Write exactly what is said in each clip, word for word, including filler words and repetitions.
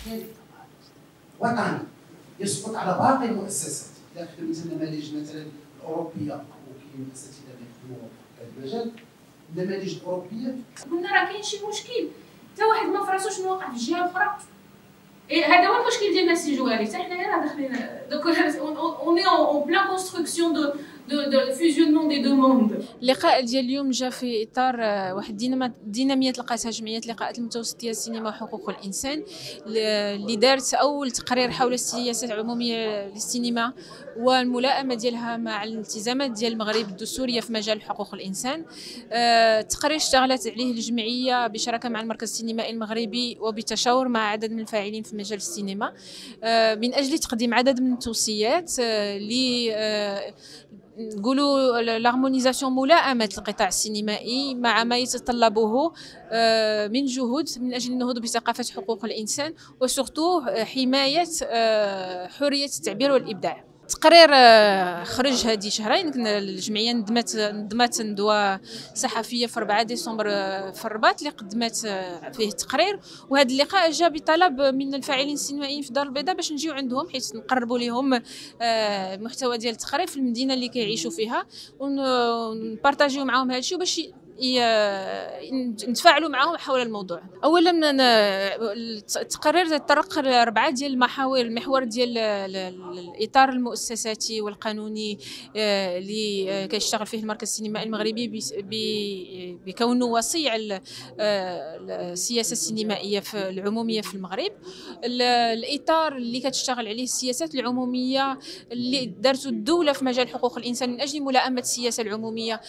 اشكالي وطني يسقط على باقي المؤسسات. اذا خدمت النماذج مثلا الاوروبيه وكاين اساتذه يخدموا في هذا المجال، النماذج الاوروبيه قلنا راه كاين شي مشكل، حتى واحد ما فراسو شنو واقع في الجهه الاخرى. إيه هذا هو المشكل ديالنا السي جواري، حتى حنايا راه داخلين دوك اون اون بلان كونستركسيون دو دو دو فيزيونمون دي دو موند. اللقاء ديال اليوم جا في اطار واحد ديناميه لقاتها جمعيه لقاءات المتوسطيه السينما وحقوق الانسان، اللي دارت اول تقرير حول السياسات العموميه للسينما والملائمه ديالها مع الالتزامات ديال المغرب الدستوريه في مجال حقوق الانسان. التقرير اشتغلت عليه الجمعيه بشراكه مع المركز السينمائي المغربي وبالتشاور مع عدد من الفاعلين في مجال السينما من اجل تقديم عدد من التوصيات ل نقولوا لارمونيزاسيون ملائمه القطاع السينمائي مع ما يتطلبه من جهود من اجل النهوض بثقافه حقوق الانسان وسورتو حمايه حريه التعبير والابداع. التقرير خرج هذه شهرين، الجمعيه ندمت ندمت ندوه صحفيه في أربعة ديسمبر في الرباط اللي قدمت فيه التقرير، وهذا اللقاء جاء بطلب من الفاعلين السينمائيين في الدار البيضاء باش نجيو عندهم حيث نقربوا لهم المحتوى ديال التقرير في المدينه اللي كيعيشوا فيها ونبارطاجيو معاهم هذا الشيء باش نتفاعلوا معهم حول الموضوع. اولا التقرير تطرق لاربعه ديال المحاور، المحور ديال الاطار المؤسساتي والقانوني اللي كيشتغل فيه المركز السينمائي المغربي بكونه وصي على السياسه السينمائيه في العموميه في المغرب. الاطار اللي كتشتغل عليه السياسات العموميه اللي دارته الدوله في مجال حقوق الانسان من اجل ملائمه السياسه العموميه،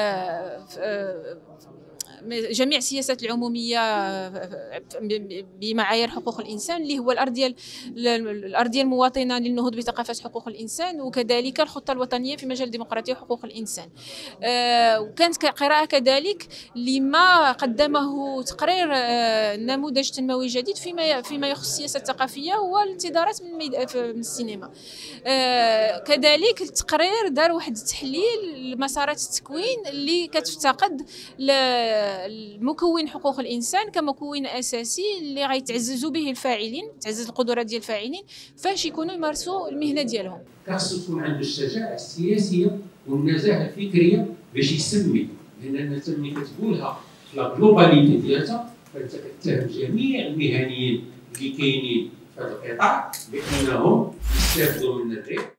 جميع السياسات العموميه بمعايير حقوق الانسان اللي هو الارضيه الارضيه المواطنه للنهوض بثقافه حقوق الانسان، وكذلك الخطه الوطنيه في مجال الديمقراطيه وحقوق الانسان. وكانت قراءه كذلك لما قدمه تقرير نموذج تنموي جديد فيما فيما يخص السياسه الثقافيه والانتظارات من من السينما. كذلك التقرير دار واحد التحليل لمسارات التكوين اللي كتفتقد المكون حقوق الانسان كمكون اساسي اللي غيتعززوا به الفاعلين، تعزز القدرات ديال الفاعلين فاش يكونوا يمارسوا المهنه ديالهم. خاصو تكون عنده الشجاعه السياسيه والنزاهه الفكريه باش يسمي، لان انت ملي كتقولها في لا جلوباليتي ديالها فانت كتهم جميع المهنيين اللي كاينين في هذا القطاع بانهم يستافدوا من الربح.